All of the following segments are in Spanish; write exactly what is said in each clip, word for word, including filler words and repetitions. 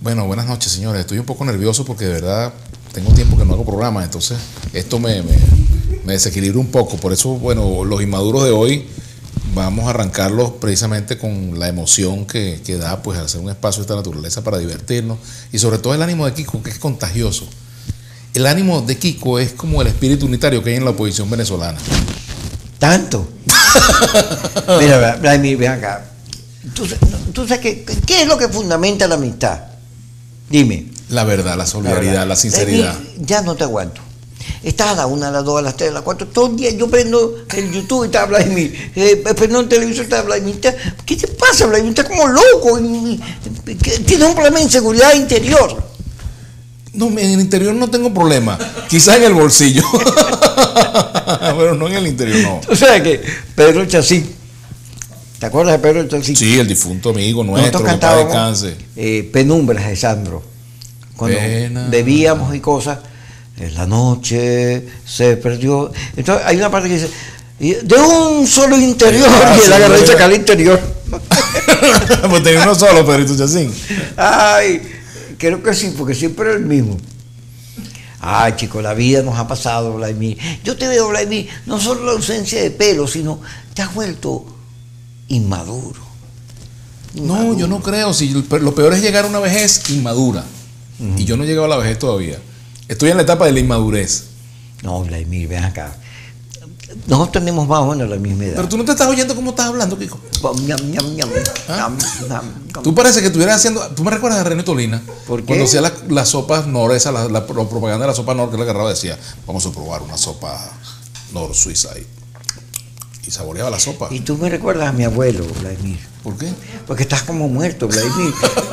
Bueno, buenas noches, señores. Estoy un poco nervioso porque de verdad tengo tiempo que no hago programas, entonces esto me, me, me desequilibra un poco. Por eso, bueno, los inmaduros de hoy vamos a arrancarlos precisamente con la emoción que, que da pues hacer un espacio de esta naturaleza para divertirnos y sobre todo el ánimo de Kiko, que es contagioso. El ánimo de Kiko es como el espíritu unitario que hay en la oposición venezolana. ¿Tanto? Mira, Vladimir, ven acá. ¿Tú, tú sabes qué, qué es lo que fundamenta la amistad? Dime. La verdad, la solidaridad, la, verdad. la sinceridad. Vladimir, ya no te aguanto. Estás a la una, a las dos, a las tres, a las cuatro, todo el día yo prendo el YouTube y te habla de mí, eh, prendo el televisor y te habla de mí. ¿Qué te pasa, Vladimir? Estás como loco. Tienes un problema de inseguridad interior. No, en el interior no tengo problema. Quizás en el bolsillo. Pero no en el interior, no. O sea que Pedro Chacín, ¿te acuerdas de Pedro Chacín? Sí, el difunto amigo nuestro, que para descanse. Eh, Penumbras de Sandro. Cuando Pena. bebíamos y cosas. En la noche se perdió. Entonces hay una parte que dice, de un solo interior, ah, y él agarró y saca el interior. Pues tenía uno solo, Pedrito Chacín. Ay, creo que sí, porque siempre es el mismo. Ay, chico, la vida nos ha pasado, Vladimir. Yo te veo, Vladimir, no solo la ausencia de pelo, sino te has vuelto inmaduro. inmaduro. No, yo no creo. Si lo peor es llegar a una vejez inmadura. Uh-huh. Y yo no he llegado a la vejez todavía. Estoy en la etapa de la inmadurez. No, Vladimir, ven acá. Nosotros tenemos más o menos la misma edad. Pero tú no te estás oyendo cómo estás hablando, Kiko. Ñam, ñam, ñam, ¿Ah? ñam, ñam, ñam. Tú parece que estuvieras haciendo. ¿Tú me recuerdas a René Tolina? ¿Por qué? Cuando hacía las la sopas Nor, esa, la, la, la propaganda de la sopa Nor, que él agarraba y decía, vamos a probar una sopa Nor suiza. Y, y saboreaba la sopa. Y tú me recuerdas a mi abuelo, Vladimir. ¿Por qué? Porque estás como muerto, Vladimir.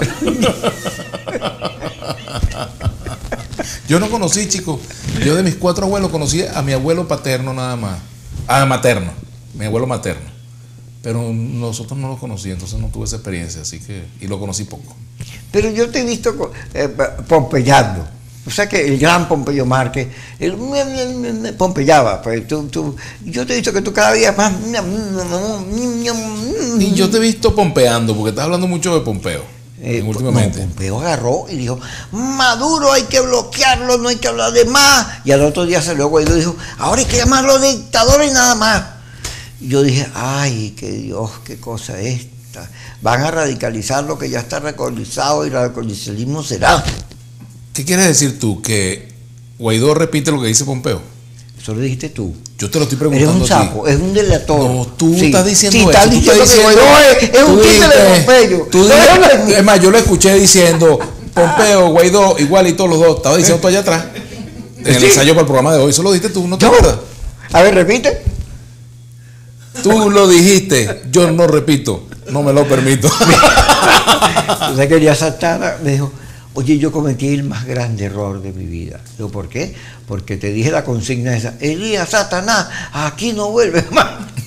Yo no conocí, chicos. Yo de mis cuatro abuelos conocí a mi abuelo paterno nada más. Ah, materno. Mi abuelo materno. Pero nosotros no lo conocí, entonces no tuve esa experiencia, así que. Y lo conocí poco. Pero yo te he visto eh, pompeyando. O sea que el gran Pompeyo Márquez, él pompeyaba. Pues, tú, tú, yo te he visto que tú cada día más. Y yo te he visto pompeando, porque estás hablando mucho de Pompeo. Eh, últimamente. No, Pompeo agarró y dijo, Maduro hay que bloquearlo, no hay que hablar de más. Y al otro día salió Guaidó y dijo, ahora hay que llamarlo dictador y nada más. Y yo dije, ay, que Dios, qué cosa esta. Van a radicalizar lo que ya está radicalizado y el radicalismo será. ¿Qué quieres decir tú? ¿Que Guaidó repite lo que dice Pompeo? Eso lo dijiste tú. Yo te lo estoy preguntando. Es un sapo, es un delator. No, tú sí. estás diciendo sí, eso. Estás diciendo tú estás que diciendo, Guaidó es, es un títere de Pompeyo. Tú dijiste, es más, yo lo escuché diciendo Pompeo, Guaidó, igualito los dos. Estaba diciendo tú allá atrás. En el sí. ensayo para el programa de hoy. Eso lo dijiste tú, ¿no te acuerdas? A ver, repite. Tú lo dijiste, yo no repito. No me lo permito. O sea que Elías Santana me dijo, oye, yo cometí el más grande error de mi vida. Digo, ¿por qué? Porque te dije la consigna esa, Elías Satanás, aquí no vuelves más.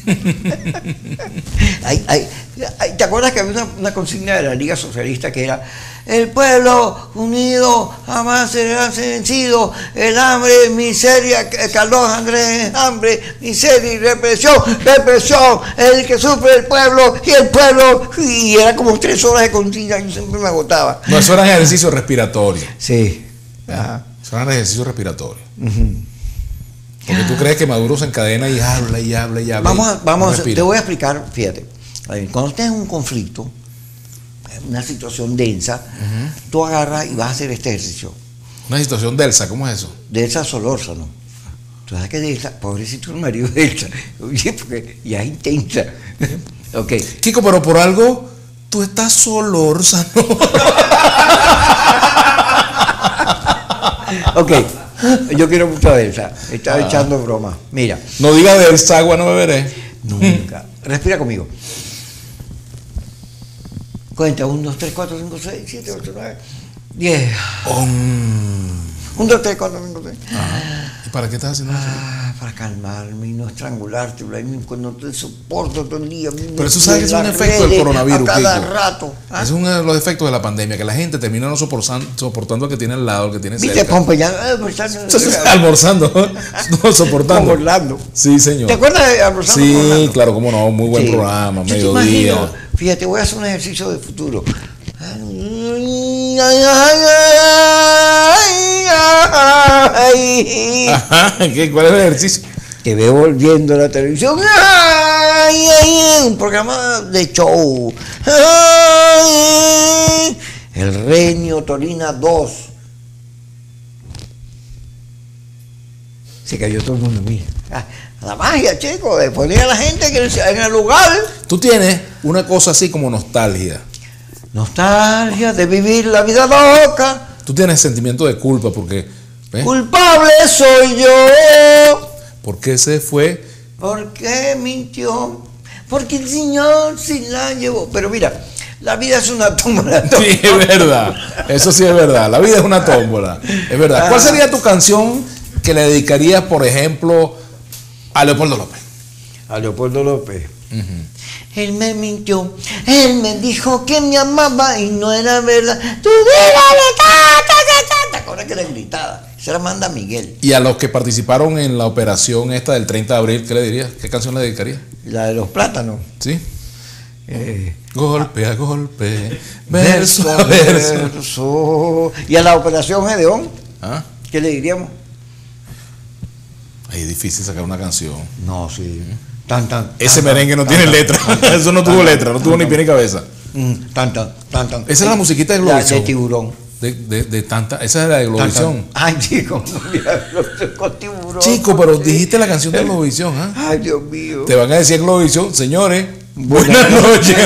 ay, ay, ay, ¿te acuerdas que había una, una consigna de la Liga Socialista que era, el pueblo unido jamás será vencido, el hambre, miseria, calor, hambre, hambre, miseria y represión, represión, el que sufre el pueblo y el pueblo, y era como tres horas de consigna, yo siempre me agotaba. No, eso era ejercicio respiratorio. Sí. Ajá. Eso era ejercicio respiratorio. Uh-huh. Porque tú crees que Maduro se encadena y habla y habla y habla. Vamos, a, vamos no te voy a explicar, fíjate. Cuando tienes un conflicto, una situación densa, uh-huh. tú agarras y vas a hacer este ejercicio. Una situación densa, ¿cómo es eso? Densa Solórzano. Tú sabes que densa, pobrecito el marido de densa, oye, porque ya es intensa. Ok. Kiko, pero por algo tú estás Solórzano. Ok, yo quiero mucho a Elsa. Estaba ah. echando broma. Mira. No digas de Elsa, agua no beberé. Nunca. Respira conmigo. Cuenta, uno, dos, tres, cuatro, cinco, seis, siete, ocho, nueve, diez. uno, dos, tres, cuatro, cinco, seis. ¿Y para qué estás haciendo eso? Ah, para calmarme y no estrangularte, cuando te soporto todo el día. Pero eso sabes que es un efecto del coronavirus. A cada Kiko. rato. ¿Ah? Es uno de los efectos de la pandemia, que la gente termina no soportando, soportando al que tiene al lado, al que tiene cerca. ¿Viste, Pompe? Ya, almorzando, no soportando. Almorzando. Sí, señor. ¿Te acuerdas de almorzando? Sí, Orlando? Claro, cómo no, muy buen sí. programa, Yo mediodía. Fíjate, voy a hacer un ejercicio de futuro. Ay, ay, ay, ay. Ajá, ¿qué? ¿Cuál es el ejercicio? Te veo viendo la televisión. Ay, ay, un programa de show. Ay, el Renio Torina dos. Se cayó todo el mundo, mira. Ah, la magia, chicos, de poner a la gente que en el lugar. Tú tienes una cosa así como nostalgia. Nostalgia de vivir la vida loca. Tú tienes sentimiento de culpa porque... ¿ves? Culpable soy yo. ¿Por qué se fue? ¿Por qué mintió? Porque el Señor se la llevó. Pero mira, la vida es una tómbola. Sí, es verdad. Eso sí es verdad. La vida es una tómbola. Es verdad. ¿Cuál sería tu canción que le dedicarías, por ejemplo, a Leopoldo López? A Leopoldo López. Uh-huh. Él me mintió. Él me dijo que me amaba y no era verdad. Tú dígale, ta, ta, ta, ta. ¿Te acuerdas que le gritaba? Esa era Amanda Miguel. Y a los que participaron en la operación esta del treinta de abril, ¿qué le dirías? ¿Qué canción le dedicarías? La de los plátanos. ¿Sí? Eh, golpe a golpe, verso, verso a verso. verso. Y a la operación Gedeón, ¿Ah? ¿qué le diríamos? Ay, es difícil sacar una canción. No, sí. Tan, tan, Ese tan, merengue no tan, tiene tan, letra. tan, tan, Eso no tan, tuvo tan, letra, no tan, tuvo tan, ni pie ni cabeza. Mm, tan, tan, tan, tan. Esa es la musiquita de La Globovisión. de Tiburón. De, de, de tanta, esa es la de Globovisión. Ay, chico, mira, con Tiburón. Chico, pero dijiste la canción de Globovisión, ¿ah? Ay, Dios mío. Te van a decir Globovisión, señores. Buenas Buenas noches.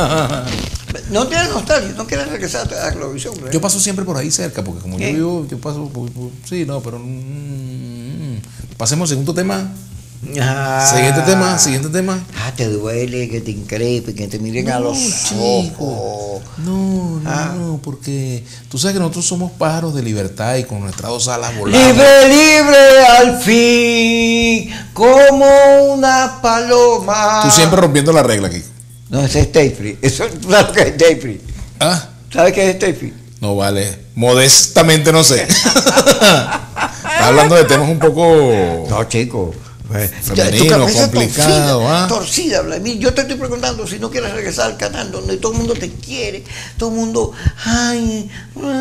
No tienes nostalgia, no quieres regresar a Globovisión, ¿verdad? Yo paso siempre por ahí cerca, porque como ¿Qué? yo vivo, yo paso por, por- sí, no, pero mm, pasemos al segundo tema. Ah. Siguiente tema, siguiente tema. Ah, te duele que te increpe, que te miren a No, los chico. ojos. No, no, Ah. no, porque tú sabes que nosotros somos pájaros de libertad y con nuestras dos alas volamos. Libre, libre al fin, como una paloma. Tú siempre rompiendo la regla aquí. No, ese es Stay Free. Eso, ¿tú sabes qué es Stay Free? Ah, ¿Sabes qué es Stay Free? no vale. Modestamente no sé. Estás hablando de temas un poco. No, chico. Femenino, Tu cabeza complicado, torcida, ¿ah? torcida, Vladimir. Yo te estoy preguntando si no quieres regresar al canal donde todo el mundo te quiere, todo el mundo, ay,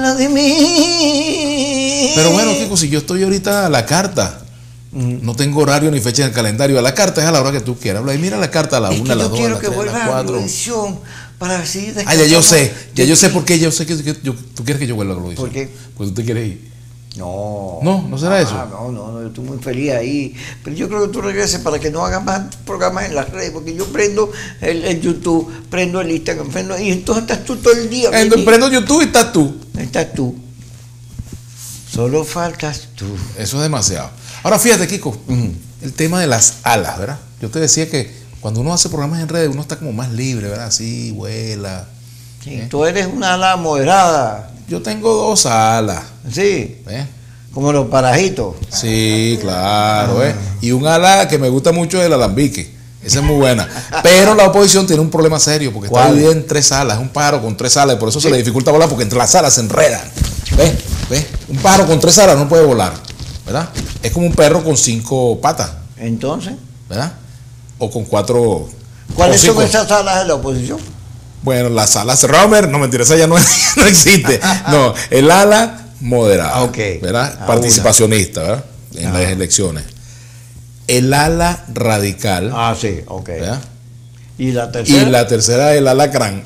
Vladimir. Pero bueno, Kiko, si yo estoy ahorita a la carta, Mm. no tengo horario ni fecha en el calendario. A la carta es a la hora que tú quieras. Habla y mira la carta a la Es una, que a las yo dos, a quiero las que tres, a vuelvas las a cuatro. Globovisión para seguir Ah, ya yo sé, ya yo sé por por qué, yo sé que, que yo- tú quieres que yo vuelva a Globovisión. ¿Por qué? Pues tú te quieres ir. No. No, ¿no será Ah, eso? No, no, no, yo estoy muy feliz ahí. Pero yo creo que tú regreses para que no hagas más programas en las redes, porque yo prendo el, el YouTube, prendo el Instagram, prendo, y entonces estás tú todo el día. Entonces, prendo YouTube y estás tú. Ahí estás tú. Solo faltas tú. Eso es demasiado. Ahora fíjate, Kiko, Ujú. el tema de las alas, ¿verdad? Yo te decía que cuando uno hace programas en redes, uno está como más libre, ¿verdad? Así, vuela. Sí, ¿Eh? tú eres una ala moderada. Yo tengo dos alas, Sí, ¿ves? como los parajitos. Sí, claro, ¿eh? Y un ala que me gusta mucho es el alambique. Esa es muy buena. Pero la oposición tiene un problema serio porque está ¿Cuál? dividida en tres alas. Es un pájaro con tres alas y por eso se le dificulta volar porque entre las alas se enredan. ¿Ves? ¿Ves? Un pájaro con tres alas no puede volar, ¿verdad? Es como un perro con cinco patas, Entonces, ¿verdad? O con cuatro. ¿cuáles o son cinco. esas alas de la oposición? Bueno, las alas Romer, no mentira, esa ya no, no existe. No, el ala moderada, Ah, ok. ¿verdad? Ah, Participacionista, ¿verdad? En Ah. las elecciones. El ala radical, Ah, sí, ok. ¿verdad? ¿Y la Y tercera? la tercera, el alacrán.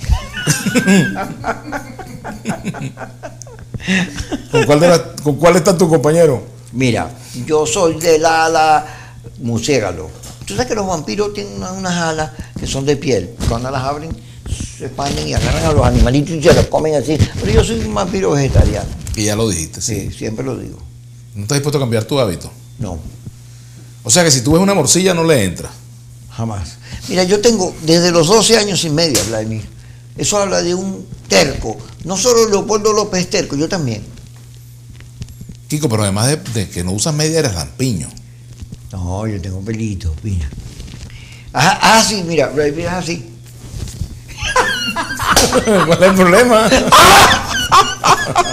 ¿Con cuál, de las- ¿Con cuál está tu compañero? Mira, yo soy del ala murciélago. Tú sabes que los vampiros tienen una- unas alas que son de piel. Cuando las abren, se expanden y agarran a los animalitos y se los comen así. Pero yo soy un vampiro vegetariano. Y ya lo dijiste, sí. Sí, siempre lo digo. ¿No estás dispuesto a cambiar tu hábito? No, O sea que si tú ves una morcilla no le entra. jamás. Mira, yo tengo desde los doce años y medio, Vladimir. Eso habla de un terco. No solo Leopoldo López es terco, yo también. Kiko, pero además de, de que no usas media eres lampiño. No, yo tengo pelitos, mira. Ajá, ah, sí, mira, Vladimir es así. ¿Cuál es el problema?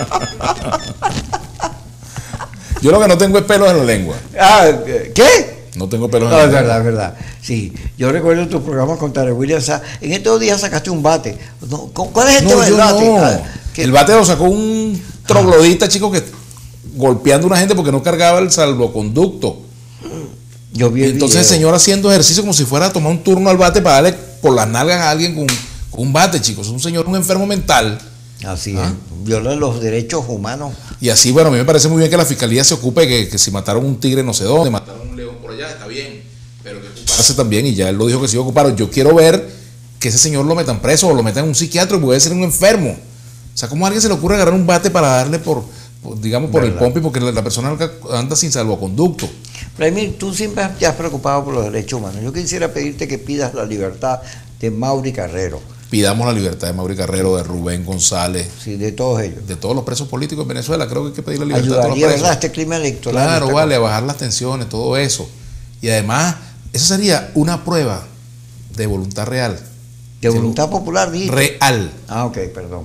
Yo lo que no tengo es pelos en la lengua. Ah, ¿qué? No tengo pelos No, en es la verdad, es verdad. Sí, yo recuerdo tu programa con Tare Williams. En estos días sacaste un bate. No, ¿cuál es el No, tema del yo bate? no. Ah, que- El bate lo sacó un troglodita, chico, que golpeando a una gente porque no cargaba el salvoconducto. Yo vi Y el entonces el video. señor haciendo ejercicio como si fuera a tomar un turno al bate para darle por las nalgas a alguien con, con un bate, chicos. Es un señor, un enfermo mental. Así Ah. es. Viola los derechos humanos. Y así, bueno, a mí me parece muy bien que la fiscalía se ocupe que, que si mataron un tigre no sé dónde, mataron un león por allá, está bien. Pero que ocuparse también, y ya él lo dijo que se iba a ocupar. Yo quiero ver que ese señor lo metan preso o lo metan en un psiquiatra, puede ser un enfermo. O sea, ¿cómo a alguien se le ocurre agarrar un bate para darle por, por, digamos, por el ¿Verdad? pompi? Porque la, la persona anda sin salvoconducto. Vladimir, tú siempre te has preocupado por los derechos humanos. Yo quisiera pedirte que pidas la libertad de Mauri Carrero, Pidamos la libertad de Mauri Carrero, de Rubén González, sí, de todos ellos. de todos los presos políticos en Venezuela. Creo que hay que pedir la libertad de todos Ayudaría, los ¿verdad? presos. Este clima electoral. Claro, esta vale, a cosa. bajar las tensiones, todo eso. Y además, eso sería una prueba de voluntad real. De voluntad popular, dijiste. Real. Ah, ok, perdón.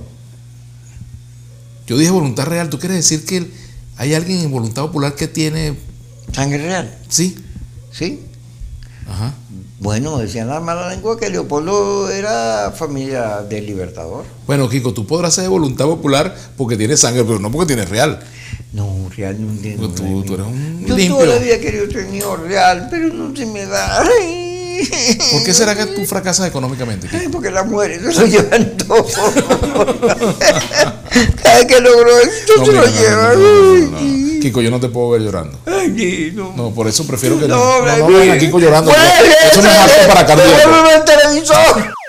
Yo dije voluntad real. ¿Tú quieres decir que hay alguien en voluntad popular que tiene... Sangre real, Sí? ¿sí? Ajá. Bueno, decían la mala lengua que Leopoldo era familia del Libertador. Bueno, Kiko, tú podrás ser de voluntad popular porque tienes sangre, pero no porque tienes real. No, real no entiendo. Tú, tú- tú eres un Yo limpio. toda la vida he querido tener real, pero no se me da. Ay. ¿Por qué será que tú fracasas económicamente, Kiko? Ay, porque las mujeres se lo llevan todo. Cada vez que logro esto No, se mira, lo no, no, llevan. no, no, no, no. Kiko, yo no te puedo ver llorando. Ay, no. No, por eso prefiero que no. No, No, no baby. vean a Kiko llorando. Pues, Eso no es apto para ¡Devuélveme cardíaco. el televisor!